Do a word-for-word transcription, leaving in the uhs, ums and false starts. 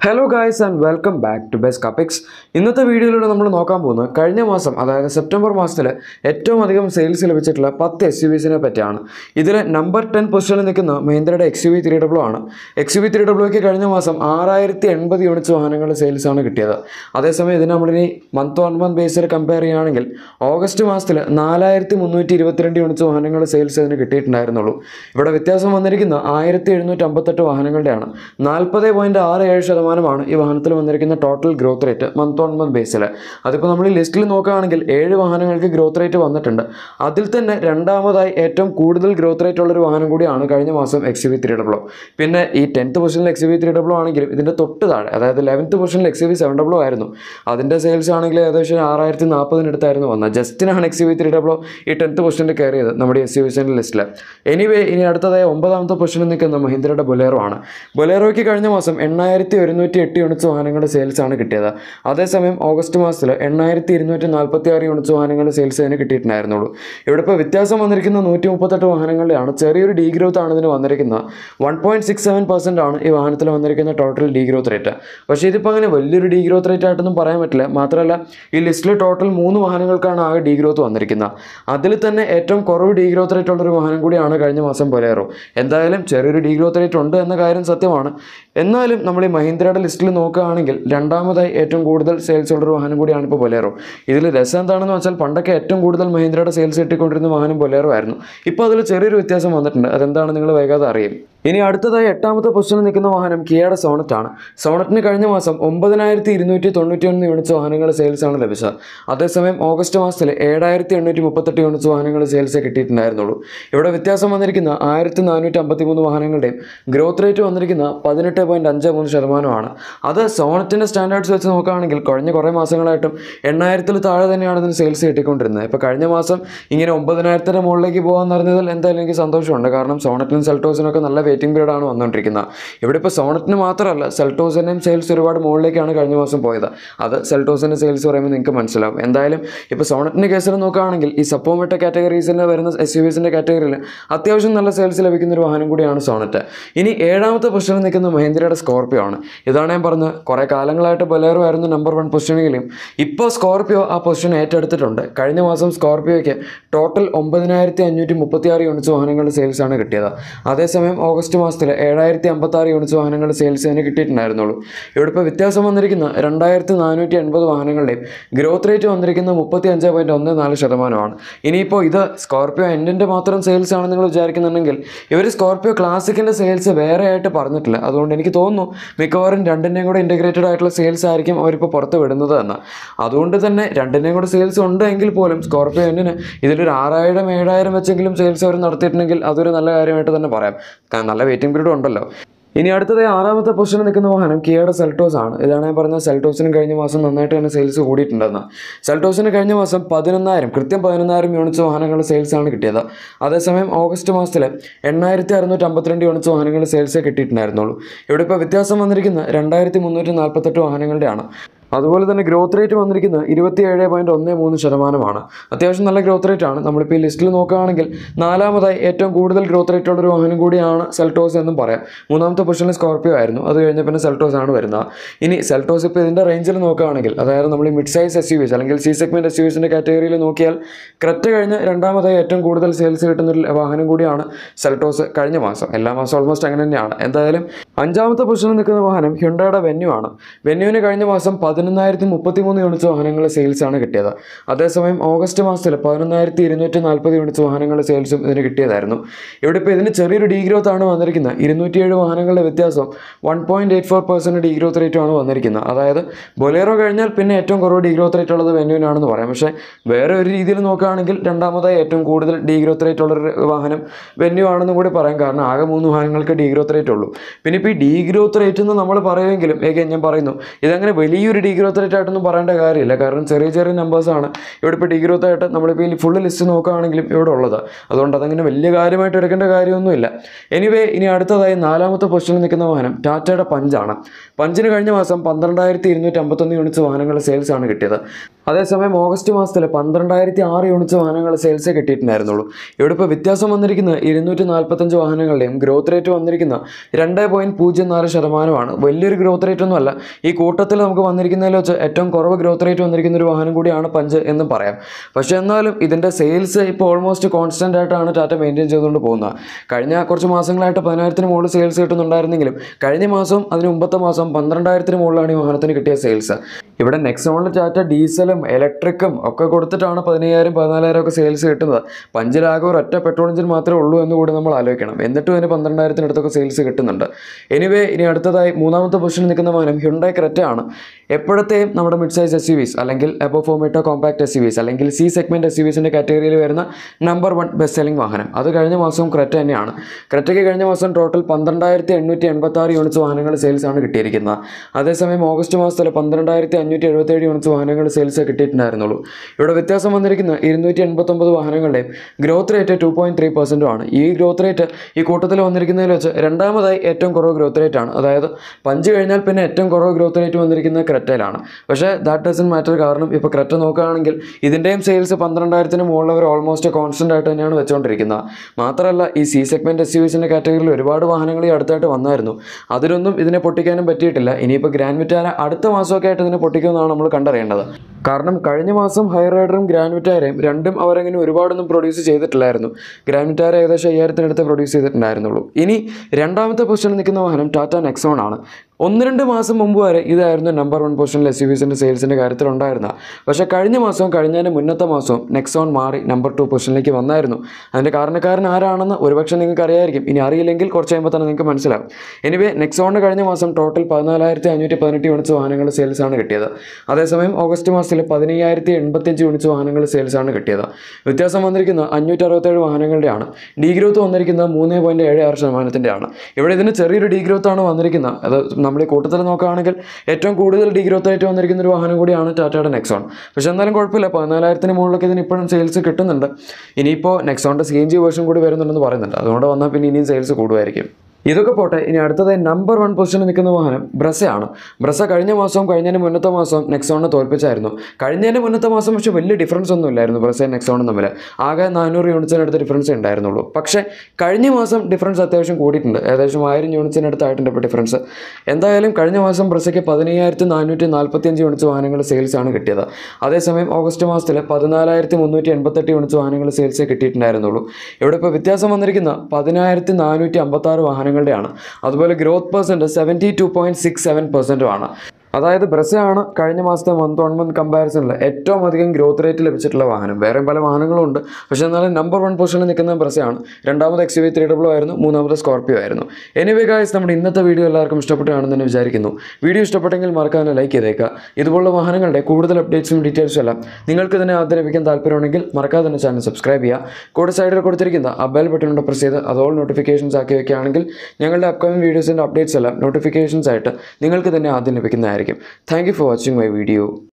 Hello guys and welcome back to Best Capex. ഇന്നത്തെ വീഡിയോയിലൂടെ നമ്മൾ നോക്കാൻ പോകുന്നത് കഴിഞ്ഞ മാസം അതായത് സെപ്റ്റംബർ മാസത്തിൽ ഏറ്റവും അധികം സെയിൽസ് ലഭിച്ചിട്ടുള്ള പത്ത് എസ് യു വിസിനെ പറ്റിയാണ്. ഇതിൽ നമ്പർ ടെൻ പൊസിഷനിൽ നിൽക്കുന്ന മഹീന്ദ്രയുടെ X U V three W ആണ്. എക്സ് യു വി ത്രീ ഡബ്ല്യുക്ക് കഴിഞ്ഞ മാസം ആറായിരത്തി എൺപത് യൂണിറ്റ്സ് വാഹനങ്ങളുടെ സെയിൽസ് ആണ് കിട്ടിയത്. അതേസമയം ഇതിന് നമ്മളിനി മന്ത് ഓൺ മന്ത് ബേസിൽ കമ്പയർ ചെയ്യുകയാണെങ്കിൽ ഓഗസ്റ്റ് മാസത്തിൽ നാലായിരത്തി മുന്നൂറ്റി ഇരുപത്തിരണ്ട് യൂണിറ്റ്സ് വാഹനങ്ങളുടെ സെയിൽസ് അതിന് കിട്ടിയിട്ടുണ്ടായിരുന്നുള്ളൂ. ഇവിടെ വ്യത്യാസം വന്നിരിക്കുന്ന ആയിരത്തി എഴുന്നൂറ്റി അമ്പത്തെട്ട് വാഹനങ്ങളുടെയാണ്. നാൽപ്പത് പോയിന്റ് ആറ് ഏഴ് ശതമാനം ഈ വാഹനത്തിൽ വന്നിരിക്കുന്ന total growth rate month on month ബേസിൽ. അതിപ്പോൾ നമ്മൾ ഈ ലിസ്റ്റിൽ നോക്കുകയാണെങ്കിൽ ഏഴ് വാഹനങ്ങൾക്ക് ഗ്രോത്ത് റേറ്റ് വന്നിട്ടുണ്ട്. അതിൽ തന്നെ രണ്ടാമതായി ഏറ്റവും കൂടുതൽ ഗ്രോത്ത് റേറ്റ് ഉള്ളൊരു വാഹനം കൂടിയാണ് കഴിഞ്ഞ മാസം X U V three W. പിന്നെ ഈ ടെൻത്ത് പൊസിഷനിൽ X U V three W ആണെങ്കിലും ഇതിൻ്റെ തൊട്ട് താഴെ അതായത് ലെവൻത്ത് പൊസിഷനിൽ X U V seven W ആയിരുന്നു. അതിൻ്റെ സെയിൽസ് ആണെങ്കിൽ ഏകദേശം ആറായിരത്തി നാൽപ്പതിനടുത്തായിരുന്നു വന്നത്. ജസ്റ്റിനാണ് X U V three W ഈ ടെൻത്ത് പൊസിഷനിൽ കയറിയത് നമ്മുടെ എസ് യു വിസിൻ്റെ ലിസ്റ്റിൽ. എനിവേ ഇനി അടുത്തതായി ഒമ്പതാമത്തെ പൊസിഷനിൽ നിൽക്കുന്ന മഹീന്ദ്രയുടെ ബൊലേറോ ആണ്. ബൊലേറോയ്ക്ക് കഴിഞ്ഞ മാസം എണ്ണായിരത്തി ഒരുന്നൂറ്റി എട്ട് യൂണിറ്റ്സ് വാഹനങ്ങളുടെ സെയിൽസ് ആണ് കിട്ടിയത്. അതേസമയം ഓഗസ്റ്റ് മാസത്തിൽ എണ്ണായിരത്തി ഇരുന്നൂറ്റി നാൽപ്പത്തി ആറ് യൂണിറ്റ്സ് വാഹനങ്ങളുടെ സെയിൽസ് അതിന് കിട്ടിയിട്ടുണ്ടായിരുന്നുള്ളൂ. ഇവിടെ ഇപ്പോൾ വ്യത്യാസം വന്നിരിക്കുന്ന നൂറ്റി മുപ്പത്തെട്ട് വാഹനങ്ങളുടെയാണ്. ചെറിയൊരു ഡീ ഗ്രോത്ത് ആണ് ഇതിന് വന്നിരിക്കുന്നത്. One point six seven percent ആണ് ഈ വാഹനത്തിൽ വന്നിരിക്കുന്ന ടോട്ടൽ ഡീ ഗ്രോത്ത് റേറ്റ്. പക്ഷേ ഇതിപ്പോൾ അങ്ങനെ വലിയൊരു ഡീ ഗ്രോത്ത് റേറ്റ് ആയിട്ടൊന്നും പറയാൻ പറ്റില്ല. മാത്രമല്ല ഈ ലിസ്റ്റിൽ ടോട്ടൽ മൂന്ന് വാഹനങ്ങൾക്കാണ് ആകെ ഡീ ഗ്രോത്ത് വന്നിരിക്കുന്നത്. അതിൽ തന്നെ ഏറ്റവും കുറവ് ഡീ ഗ്രോത്ത് റേറ്റ് ഉള്ളൊരു വാഹനം കൂടിയാണ് കഴിഞ്ഞ മാസം ബൊലേറോ. എന്തായാലും ചെറിയൊരു ഡീ ഗ്രോത്ത് റേറ്റ് ഉണ്ട് എന്ന കാര്യം സത്യമാണ്. എന്നാലും നമ്മൾ ഈ മഹീന്ദ്രയുടെ ലിസ്റ്റിൽ നോക്കുകയാണെങ്കിൽ രണ്ടാമതായി ഏറ്റവും കൂടുതൽ സെയിൽസ് ഉള്ളൊരു വാഹനം കൂടിയാണ് ഇപ്പോൾ ബൊലേറോ. ഇതിൽ രസം എന്താണെന്ന് വെച്ചാൽ പണ്ടൊക്കെ ഏറ്റവും കൂടുതൽ മഹീന്ദ്രയുടെ സെയിൽസ് കിട്ടിക്കൊണ്ടിരുന്ന വാഹനം ബൊലേറോ ആയിരുന്നു. ഇപ്പോൾ അതിൽ ചെറിയൊരു വ്യത്യാസം വന്നിട്ടുണ്ട്. അതെന്താണ് നിങ്ങൾ വൈകാതെ അറിയും. ഇനി അടുത്തതായി എട്ടാമത്തെ പൊസിഷനിൽ നിൽക്കുന്ന വാഹനം കിയയുടെ സോണറ്റ് ആണ്. സോണറ്റിന് കഴിഞ്ഞ മാസം ഒമ്പതിനായിരത്തി ഇരുന്നൂറ്റി തൊണ്ണൂറ്റി ഒന്ന് യൂണിറ്റ്സ് വാഹനങ്ങളുടെ സെയിൽസ് ആണ് ലഭിച്ചത്. അതേസമയം ഓഗസ്റ്റ് മാസത്തിൽ ഏഴായിരത്തി എണ്ണൂറ്റി മുപ്പത്തെട്ട് യൂണിറ്റ്സ് വാഹനങ്ങളുടെ സെയിൽസ് കിട്ടിയിട്ടുണ്ടായിരുന്നുള്ളൂ. ഇവിടെ വ്യത്യാസം വന്നിരിക്കുന്ന ആയിരത്തി നാനൂറ്റി അമ്പത്തി മൂന്ന് വാഹനങ്ങളുടെയും ഗ്രോത്ത് റേറ്റ് വന്നിരിക്കുന്ന പതിനെട്ട് പോയിന്റ് അഞ്ച് മൂന്ന് ശതമാനമാണ്. അത് സോണറ്റിൻ്റെ സ്റ്റാൻഡേർഡ്സ് വെച്ച് നോക്കുകയാണെങ്കിൽ കഴിഞ്ഞ കുറേ മാസങ്ങളായിട്ടും എണ്ണായിരത്തിൽ താഴെ തന്നെയാണ് ഇതിന് സെയിൽസ് കിട്ടിക്കൊണ്ടിരുന്നത്. ഇപ്പോൾ കഴിഞ്ഞ മാസം ഇങ്ങനെ ഒമ്പതിനായിരത്തിൻ്റെ മുകളിലേക്ക് പോകാമെന്ന് പറഞ്ഞതിൽ എന്തായാലും എനിക്ക് സന്തോഷമുണ്ട്. കാരണം സോണറ്റിനും സെൽട്ടോസിനൊക്കെ നല്ല വെയിറ്റിംഗ് പീരീഡ് ആണ് വന്നുകൊണ്ടിരിക്കുന്നത്. ഇവിടെ ഇപ്പോൾ സോണറ്റിന് മാത്രമല്ല സെൽട്ടോസിൻ്റെയും സെയിൽസ് ഒരുപാട് മുകളിലേക്കാണ് കഴിഞ്ഞ മാസം പോയത്. അത് സെൽട്ടോസിൻ്റെ സെയിൽസ് പറയുമ്പോൾ നിങ്ങൾക്ക് മനസ്സിലാവും. എന്തായാലും ഇപ്പോൾ സോണറ്റിൻ്റെ കേസിൽ നോക്കുകയാണെങ്കിൽ ഈ സപ്പോമേറ്റ കാറ്റഗറീസിൽ വരുന്ന എസ് യു വിസിൻ്റെ കാറ്റഗറിയിൽ അത്യാവശ്യം നല്ല സെയിൽസ് ലഭിക്കുന്ന ഒരു വാഹനം കൂടിയാണ് സോണറ്റ്. ഇനി ഏഴാമത്തെ പൊസിഷനിൽ നിൽക്കുന്ന മഹീന്ദ്രയുടെ സ്കോർപിയോ ആണ്. ഇതാണ് ഞാൻ പറഞ്ഞത്, കുറേ കാലങ്ങളായിട്ട് ബൊലേറോ ആയിരുന്നു നമ്പർ വൺ പൊസിഷനെങ്കിലും ഇപ്പോൾ സ്കോർപിയോ ആ പൊസിഷൻ ഏറ്റെടുത്തിട്ടുണ്ട്. കഴിഞ്ഞ മാസം സ്കോർപിയോയ്ക്ക് ടോട്ടൽ ഒമ്പതിനായിരത്തി അഞ്ഞൂറ്റി മുപ്പത്തി ആറ് യൂണിറ്റ്സ് വാഹനങ്ങളുടെ സെയിൽസ് ആണ് കിട്ടിയത്. അതേസമയം ഓഗസ്റ്റ് മാസത്തിൽ ഏഴായിരത്തി അമ്പത്തി ആറ് യൂണിറ്റ്സ് വാഹനങ്ങളുടെ സെയിൽസ് അതിന് കിട്ടിയിട്ടുണ്ടായിരുന്നുള്ളൂ. ഇവിടെ ഇപ്പോൾ വ്യത്യാസം വന്നിരിക്കുന്ന രണ്ടായിരത്തി നാനൂറ്റി എൺപത് വാഹനങ്ങളുടെയും ഗ്രോത്ത് റേറ്റ് വന്നിരിക്കുന്ന മുപ്പത്തി അഞ്ച് പോയിന്റ് ഒന്ന് നാല് ശതമാനമാണ്. ഇനിയിപ്പോൾ ഇത് സ്കോർപിയോ എൻഡിൻ്റെ മാത്രം സെയിൽസ് ആണെന്ന് നിങ്ങൾ വിചാരിക്കുന്നുണ്ടെങ്കിൽ ഇവർ സ്കോർപിയോ ക്ലാസിക്കിൻ്റെ സെയിൽസ് വേറെ ആയിട്ട് പറഞ്ഞിട്ടില്ല. അതുകൊണ്ട് എനിക്ക് തോന്നുന്നു മിക്കവാറും രണ്ടിൻ്റെയും കൂടെ ഇൻറ്റഗ്രേറ്റഡ് ആയിട്ടുള്ള സെയിൽസ് ആയിരിക്കും അവരിപ്പോൾ പുറത്ത് വിടുന്നത് എന്ന്. അതുകൊണ്ട് തന്നെ രണ്ടിൻ്റെയും കൂടെ സെയിൽസ് ഉണ്ട് എങ്കിൽ പോലും സ്കോർപിയോ എൻഡിന് ഇതിലൊരു ആറായിരം ഏഴായിരം വെച്ചെങ്കിലും സെയിൽസ് അവർ നടത്തിയിട്ടുണ്ടെങ്കിൽ അതൊരു നല്ല കാര്യമായിട്ട് തന്നെ പറയാം. നല്ല വെയിറ്റിംഗ് പീരീഡ് ഉണ്ടല്ലോ. ഇനി അടുത്തത് ആറാമത്തെ പൊസിഷനിൽ നിൽക്കുന്ന വാഹനം കിയയുടെ സെൽട്ടോസ് ആണ്. ഇതാണ് ഞാൻ പറഞ്ഞത്, സെൽട്ടോസിന് കഴിഞ്ഞ മാസം നന്നായിട്ട് തന്നെ സെയിൽസ് കൂടിയിട്ടുണ്ടെന്ന്. സെൽട്ടോസിന് കഴിഞ്ഞ മാസം പതിനൊന്നായിരം കൃത്യം പതിനൊന്നായിരം യൂണിറ്റ്സ് വാഹനങ്ങളുടെ സെയിൽസ് ആണ് കിട്ടിയത്. അതേസമയം ഓഗസ്റ്റ് മാസത്തിൽ എണ്ണായിരത്തി അറുന്നൂറ്റി അമ്പത്തിരണ്ട് യൂണിറ്റ്സ് വാഹനങ്ങളുടെ സെയിൽസേ കിട്ടിയിട്ടുണ്ടായിരുന്നുള്ളൂ. ഇവിടെ ഇപ്പോൾ വ്യത്യാസം വന്നിരിക്കുന്ന രണ്ടായിരത്തി മുന്നൂറ്റി നാൽപ്പത്തെട്ട് വാഹനങ്ങളുടെയാണ്. അതുപോലെ തന്നെ ഗ്രോത്ത് റേറ്റ് വന്നിരിക്കുന്നത് ഇരുപത്തിയേഴ് പോയിന്റ് ഒന്ന് മൂന്ന് ശതമാനമാണ്. അത്യാവശ്യം നല്ല ഗ്രോത്ത് റേറ്റ് ആണ്. നമ്മളിപ്പോൾ ഈ ലിസ്റ്റിൽ നോക്കുകയാണെങ്കിൽ നാലാമതായി ഏറ്റവും കൂടുതൽ ഗ്രോത്ത് റേറ്റ് ഉള്ളൊരു വാഹനം കൂടിയാണ് സെൽട്ടോസ് എന്നും പറയാം. മൂന്നാമത്തെ പൊസിഷനിൽ സ്കോർപിയോ ആയിരുന്നു. അത് കഴിഞ്ഞ പിന്നെ സെൽട്ടോസ് ആണ് വരുന്നത്. ഇനി സെൽട്ടോസ് ഇപ്പോൾ ഇതിൻ്റെ റേഞ്ചിൽ നോക്കുകയാണെങ്കിൽ അതായത് നമ്മൾ ഈ mid size S U Vs അല്ലെങ്കിൽ സി സെഗ്മെൻറ്റ് എസ് യു വിസിൻ്റെ കാറ്റഗറിയിൽ നോക്കിയാൽ ക്രെറ്റ കഴിഞ്ഞ് രണ്ടാമതായി ഏറ്റവും കൂടുതൽ സെയിൽസ് കിട്ടുന്നൊരു വാഹനം കൂടിയാണ് സെൽട്ടോസ് കഴിഞ്ഞ മാസം. എല്ലാ മാസം ഓൾമോസ്റ്റ് അങ്ങനെ തന്നെയാണ്. എന്തായാലും അഞ്ചാമത്തെ പൊസിഷനിൽ നിൽക്കുന്ന വാഹനം ഹ്യുണ്ടായുടെ വെന്യൂ ആണ്. വെന്യൂവിന് കഴിഞ്ഞ മാസം പതിനൊന്നായിരത്തി മുപ്പത്തി മൂന്ന് യൂണിറ്റ്സ് വാഹനങ്ങളുടെ സെയിൽസ് ആണ് കിട്ടിയത്. അതേസമയം ഓഗസ്റ്റ് മാസത്തിൽ പതിനൊന്നായിരത്തി ഇരുന്നൂറ്റി നാൽപ്പത് യൂണിറ്റ്സ് വാഹനങ്ങളുടെ സെയിൽസും ഇതിന് കിട്ടിയതായിരുന്നു. ഇവിടെ ഇപ്പോൾ ഇതിന് ചെറിയൊരു ഡീ ഗ്രോത്ത് ആണ് വന്നിരിക്കുന്നത്. ഇരുന്നൂറ്റിയേഴ് വാഹനങ്ങളുടെ വ്യത്യാസം one point eight four percent degrowth റേറ്റുമാണ് വന്നിരിക്കുന്നത്. അതായത് ബൊലേറോ കഴിഞ്ഞാൽ പിന്നെ ഏറ്റവും കുറവ് ഡീ ഗ്രോത്ത് റേറ്റ് ഉള്ളത് വെന്യൂവിനാണെന്ന് പറയാം. പക്ഷേ വേറെ ഒരു രീതിയിൽ നോക്കുകയാണെങ്കിൽ രണ്ടാമതായി ഏറ്റവും കൂടുതൽ ഡീ ഗ്രോത്ത് റേറ്റ് ഉള്ളൊരു വാഹനം വെന്യൂ ആണെന്നും കൂടി പറയാം. കാരണം ആകെ മൂന്ന് വാഹനങ്ങൾക്ക് ഡീ ഗ്രോത്ത് റേറ്റ് ഉള്ളൂ. പിന്നെ ഇപ്പോൾ ഈ ഡീ ഗ്രോത്ത് റേറ്റ് എന്ന് നമ്മൾ പറയുമെങ്കിലും ഏകെ ഞാൻ പറയുന്നു ഇതങ്ങനെ വലിയൊരു ഡീ ഗ്രോത്ത് റേറ്റ് ആയിട്ടൊന്നും പറയേണ്ട കാര്യമില്ല. കാരണം ചെറിയ ചെറിയ നമ്പേഴ്സാണ് ഇവിടെ ഇപ്പോൾ ഡീ ഗ്രോത്ത് ആയിട്ട് നമ്മളിപ്പോൾ ഈ ഫുള്ള് ലിസ്റ്റ് നോക്കുകയാണെങ്കിലും ഇവിടെ ഉള്ളത്. അതുകൊണ്ട് അതങ്ങനെ വലിയ കാര്യമായിട്ട് എടുക്കേണ്ട കാര്യമൊന്നുമില്ല. എനിവേ ഇനി അടുത്തതായി നാലാമത്തെ പൊസിഷനിൽ നിൽക്കുന്ന വാഹനം ടാറ്റയുടെ പഞ്ചാണ്. പഞ്ചിന് കഴിഞ്ഞ മാസം പന്ത്രണ്ടായിരത്തി ഇരുന്നൂറ്റി അമ്പത്തൊന്ന് യൂണിറ്റ്സ് വാഹനങ്ങളുടെ സെയിൽസ് ആണ് കിട്ടിയത്. അതേസമയം ഓഗസ്റ്റ് മാസത്തിൽ പന്ത്രണ്ടായിരത്തി ആറ് യൂണിറ്റ്സ് വാഹനങ്ങൾ സെയിൽസേ കിട്ടിയിട്ടുണ്ടായിരുന്നുള്ളൂ. ഇവിടെ ഇപ്പോൾ വ്യത്യാസം വന്നിരിക്കുന്ന ഇരുന്നൂറ്റി നാൽപ്പത്തഞ്ച് വാഹനങ്ങളുടെയും ഗ്രോത്ത് റേറ്റ് വന്നിരിക്കുന്ന രണ്ട് പോയിൻറ്റ് പൂജ്യം നാല് ശതമാനമാണ്. വലിയൊരു ഗ്രോത്ത് റേറ്റ് ഒന്നുമല്ല. ഈ കൂട്ടത്തിൽ നമുക്ക് വന്നിരിക്കുന്നതിൽ വെച്ച് ഏറ്റവും കുറവ് ഗ്രോത്ത് റേറ്റ് വന്നിരിക്കുന്ന ഒരു വാഹനം കൂടിയാണ് പഞ്ച് എന്നും പറയാം. പക്ഷേ എന്നാലും ഇതിൻ്റെ സെയിൽസ് ഇപ്പോൾ ഓൾമോസ്റ്റ് കോൺസ്റ്റൻ്റ് ആയിട്ടാണ് ടാറ്റ മെയിൻറ്റെയിൻ ചെയ്തുകൊണ്ട് പോകുന്നത്. കഴിഞ്ഞ കുറച്ച് മാസങ്ങളായിട്ട് പതിനായിരത്തിന് മുകളിൽ സെയിൽസ് കിട്ടുന്നുണ്ടായിരുന്നെങ്കിലും കഴിഞ്ഞ മാസവും അതിന് മുമ്പത്തെ മാസം പന്ത്രണ്ടായിരത്തിന് മുകളിലാണ് ഈ വാഹനത്തിന് കിട്ടിയ സെയിൽസ്. ഇവിടെ നെക്സോണിൽ ടാറ്റ ഡീസലും ഇലക്ട്രിക്കും ഒക്കെ കൊടുത്തിട്ടാണ് പതിനയ്യായിരം പതിനാലായിരം ഒക്കെ സെയിൽസ് കിട്ടുന്നത്. പഞ്ചിലാകെ ഒരു ഒറ്റ പെട്രോൾ എഞ്ചിൻ മാത്രമേ ഉള്ളൂ എന്ന് കൂടി നമ്മൾ ആലോചിക്കണം. എന്നിട്ടും ഇതിന് പന്ത്രണ്ടായിരത്തിനടുത്തൊക്കെ സെയിൽസ് കിട്ടുന്നുണ്ട്. എനിവേ ഇനി അടുത്തതായി മൂന്നാമത്തെ പൊസിഷനിൽ നിൽക്കുന്ന വാഹനം ഹ്യുണ്ടായി ക്രെറ്റ ആണ്. എപ്പോഴത്തെയും നമ്മുടെ mid size S U Vs അല്ലെങ്കിൽ above four meter compact S U Vs അല്ലെങ്കിൽ സി സെഗ്മെൻറ്റ് എസ് യു വിസിൻ്റെ കാറ്റഗറിയിൽ വരുന്ന നമ്പർ വൺ ബെസ്റ്റ് സെല്ലിംഗ് വാഹനം. അത് കഴിഞ്ഞ മാസവും ക്രെറ്റ തന്നെയാണ്. ക്രെറ്റയ്ക്ക് കഴിഞ്ഞ മാസം ടോട്ടൽ പന്ത്രണ്ടായിരത്തി എണ്ണൂറ്റി എൺപത്തി ആറ് യൂണിറ്റ്സ് വാഹനങ്ങൾ സെയിൽസ് ആണ് കിട്ടിയിരിക്കുന്നത്. അതേസമയം ഓഗസ്റ്റ് മാസത്തിൽ പന്ത്രണ്ടായിരത്തി അഞ്ഞൂറ്റി എഴുപത്തേഴ് യൂണിറ്റ്സ് വാഹനങ്ങൾ സെയിൽസ് കിട്ടിയിട്ടുണ്ടായിരുന്നുള്ളൂ. ഇവിടെ വ്യത്യാസം വന്നിരിക്കുന്ന ഇരുന്നൂറ്റി എൺപത്തൊമ്പത് വാഹനങ്ങളുടെയും growth rate two point three പെർസെൻറ്റും ആണ്. ഈ ഗ്രോത്ത് റേറ്റ് ഈ കൂട്ടത്തിൽ വന്നിരിക്കുന്നതിൽ വെച്ച് രണ്ടാമതായി ഏറ്റവും കുറവ് ഗ്രോത്ത് റേറ്റ് ആണ്. അതായത് പഞ്ച് കഴിഞ്ഞാൽ പിന്നെ ഏറ്റവും കുറവ് ഗ്രോത്ത് റേറ്റ് വന്നിരിക്കുന്നത് ക്രെറ്റയിലാണ്. പക്ഷേ ദാറ്റ് ഡസൻ മാറ്റർ. കാരണം ഇപ്പോൾ ക്രെറ്റ നോക്കുകയാണെങ്കിൽ ഇതിൻ്റെയും സെയിൽസ് പന്ത്രണ്ടായിരത്തിന് മുകളിലവർ ഓൾമോസ്റ്റ് കോൺസ്റ്റൻ്റ് ആയിട്ട് തന്നെയാണ് വെച്ചുകൊണ്ടിരിക്കുന്നത്. മാത്രമല്ല ഈ സി സെഗ്മെൻറ്റ് എസ് യു വിസിൻ്റെ കാറ്റഗറിയിൽ ഒരുപാട് വാഹനങ്ങൾ ഈ അടുത്തായിട്ട് വന്നായിരുന്നു. അതിലൊന്നും ഇതിനെ പൊട്ടിക്കാനും പറ്റിയിട്ടില്ല. ഇനിയിപ്പോൾ ഗ്രാൻഡ് വിറ്റാര അടുത്ത മാസമൊക്കെ ആയിട്ട് ഇതിനെ പൊട്ടിക്കുമെന്നാണ് നമ്മൾ കണ്ടറിയേണ്ടത്. കാരണം കഴിഞ്ഞ മാസം ഹൈ റൈഡറും ഗ്രാൻഡ് വിറ്റാരയും രണ്ടും അവരങ്ങനെ ഒരുപാടൊന്നും പ്രൊഡ്യൂസ് ചെയ്തിട്ടില്ലായിരുന്നു. ഗ്രാൻഡ് വിറ്റാര ഏകദേശം അയ്യായിരത്തിനടുത്ത് പ്രൊഡ്യൂസ് ചെയ്തിട്ടുണ്ടായിരുന്നുള്ളൂ. ഇനി രണ്ടാമത്തെ പൊസിഷനിൽ നിൽക്കുന്ന വാഹനം ടാറ്റ നെക്സോൺ ആണ്. ഒന്ന് രണ്ട് മാസം മുമ്പ് വരെ ഇതായിരുന്നു നമ്പർ വൺ പൊസിഷനിൽ എസ് യു വിസിൻ്റെ സെയിൽസിൻ്റെ കാര്യത്തിൽ ഉണ്ടായിരുന്ന. പക്ഷേ കഴിഞ്ഞ മാസവും കഴിഞ്ഞതിന് മുന്നത്തെ മാസവും നെക്സോൺ മാറി നമ്പർ ടു പൊസിഷനിലേക്ക് വന്നായിരുന്നു. അതിൻ്റെ കാരണക്കാരൻ ആരാണെന്ന് ഒരുപക്ഷെ നിങ്ങൾക്ക് അറിയായിരിക്കും. ഇനി അറിയില്ലെങ്കിൽ കുറച്ച് കഴിയുമ്പോൾ തന്നെ നിങ്ങൾക്ക് മനസ്സിലാവും. എനിവേ നെക്സോണിന് കഴിഞ്ഞ മാസം ടോട്ടൽ പതിനാലായിരത്തി അഞ്ഞൂറ്റി പതിനെട്ട് യൂണിറ്റ്സ് വാഹനങ്ങൾ സെയിൽസാണ് കിട്ടിയത്. അതേസമയം ഓഗസ്റ്റ് മാസത്തിൽ പതിനയ്യായിരത്തി എൺപത്തിയഞ്ച് യൂണിറ്റ്സ് വാഹനങ്ങൾ സെയിൽസാണ് കിട്ടിയത്. വ്യത്യാസം വന്നിരിക്കുന്ന അഞ്ഞൂറ്റി അറുപത്തേഴ് വാഹനങ്ങളുടെയാണ്. ഡീ ഗ്രോത്ത് വന്നിരിക്കുന്നത് മൂന്ന് പോയിൻറ്റ് ഏഴ് ആറ് ശതമാനത്തിൻ്റെയാണ്. ഇവിടെ ഇതിന് ചെറിയൊരു ഡീ ഗ്രോത്ത് ആണ് വന്നിരിക്കുന്നത്. അത് നമ്മൾ ഈ കൂട്ടത്തിൽ നോക്കുകയാണെങ്കിൽ ഏറ്റവും കൂടുതൽ ഡീ ഗ്രോത്ത് ആയിട്ട് വന്നിരിക്കുന്ന ഒരു വാഹനം കൂടിയാണ് ടാറ്റയുടെ നെക്സോൺ. പക്ഷേ എന്നാലും കുഴപ്പമില്ല, പതിനാലായിരത്തിന് മുകളിലൊക്കെ ഇതിന് ഇപ്പോഴും സെയിൽസ് കിട്ടുന്നുണ്ട്. ഇനിയിപ്പോൾ നെക്സോണിൻ്റെ സി എൻ ജി വേർഷൻ കൂടി വരുന്നുണ്ടെന്ന് പറയുന്നുണ്ട്. അതുകൊണ്ട് വന്നാൽ പിന്നെ ഇനിയും സെയിൽസ് കൂടുമായിരിക്കും. ഇതൊക്കെ പോട്ടെ, ഇനി അടുത്തതായി നമ്പർ വൺ പൊസിഷനിൽ നിൽക്കുന്ന വാഹനം ബ്രെസ്സയാണ്. ബ്രെസ്സ കഴിഞ്ഞ മാസവും കഴിഞ്ഞതിന് മുന്നത്തെ മാസവും നെക്സോണിനെ തോൽപ്പിച്ചായിരുന്നു. കഴിഞ്ഞതിന് മുന്നത്തെ മാസം പക്ഷേ വലിയ ഡിഫറൻസ് ഒന്നും ഇല്ലായിരുന്നു ബ്രെസ്സയും നെക്സോണും തമ്മിൽ. ആകെ നാനൂറ് യൂണിറ്റ്സിനടുത്ത് ഡിഫറൻസ് ഉണ്ടായിരുന്നുള്ളൂ. പക്ഷേ കഴിഞ്ഞ മാസം ഡിഫറൻസ് അത്യാവശ്യം കൂടിയിട്ടുണ്ട്. ഏകദേശം ആയിരം യൂണിറ്റ്സിനടുത്തായിട്ടുണ്ട് ഇപ്പോൾ ഡിഫറൻസ്. എന്തായാലും കഴിഞ്ഞ മാസം ബ്രെസ്സയ്ക്ക് പതിനയ്യായിരത്തി നാനൂറ്റി നാൽപ്പത്തിയഞ്ച് യൂണിറ്റ്സ് വാഹനങ്ങൾ സെയിൽസാണ് കിട്ടിയത്. അതേസമയം ഓഗസ്റ്റ് മാസത്തിൽ പതിനാലായിരത്തി മുന്നൂറ്റി എൺപത്തെട്ട് യൂണിറ്റ്സ് വാഹനങ്ങൾ സെയിൽസേ കിട്ടിയിട്ടുണ്ടായിരുന്നുള്ളൂ. ഇവിടെ ഇപ്പോൾ വ്യത്യാസം വന്നിരിക്കുന്ന പതിനായിരത്തി നാനൂറ്റി അമ്പത്താറ് വാഹനങ്ങൾ ാണ്. അതുപോലെ growth percent seventy two point six seven പെർസെൻറ്റുമാണ്. അതായത് ബ്രെസ്സയാണ് കഴിഞ്ഞ മാസത്തെ മന്ത് ഓൺ മന്ത് കമ്പാരിസണിൽ ഏറ്റവും അധികം ഗ്രോത്ത് റേറ്റ് ലഭിച്ചിട്ടുള്ള വാഹനം. വേറെയും പല വാഹനങ്ങളും ഉണ്ട്. പക്ഷേ എന്നാലും നമ്പർ വൺ പൊസിഷനിൽ നിൽക്കുന്ന ബ്രെസ്സയാണ്. രണ്ടാമത് X U V three W ആയിരുന്നു. മൂന്നാമത് സ്കോർപ്പിയോ ആയിരുന്നു. എനിവേ ഗായ്സ്, നമ്മുടെ ഇന്നത്തെ വീഡിയോ എല്ലാവർക്കും ഇഷ്ടപ്പെട്ടാണെന്ന് തന്നെ വിചാരിക്കുന്നു. വീഡിയോ ഇഷ്ടപ്പെട്ടെങ്കിൽ മറക്കാതെ ലൈക്ക് ചെയ്തേക്കുക. ഇതുപോലുള്ള വാഹനങ്ങളുടെ കൂടുതൽ അപ്ഡേറ്റ്സും ഡീറ്റെയിൽസും എല്ലാം നിങ്ങൾക്ക് തന്നെ ആദ്യം ലഭിക്കാൻ താല്പര്യമുണ്ടെങ്കിൽ മറക്കാതെ തന്നെ ചാനൽ സബ്സ്ക്രൈബ് ചെയ്യുക. കൂടെ സൈഡിൽ കൊടുത്തിരിക്കുന്ന ആ ബെൽ ബട്ടൺ പ്രസ് ചെയ്ത് അതോൾ നോട്ടിഫിക്കേഷൻസ് ആക്കി വയ്ക്കുകയാണെങ്കിൽ ഞങ്ങളുടെ അപ്കമിംഗ് വീഡിയോസിൻ്റെ അപ്ഡേറ്റ്സ് എല്ലാം നോട്ടിഫിക്കേഷൻസ് ആയിട്ട് നിങ്ങൾക്ക് തന്നെ ആദ്യം ലഭിക്കുന്നതായിരിക്കും. Thank you for watching my video.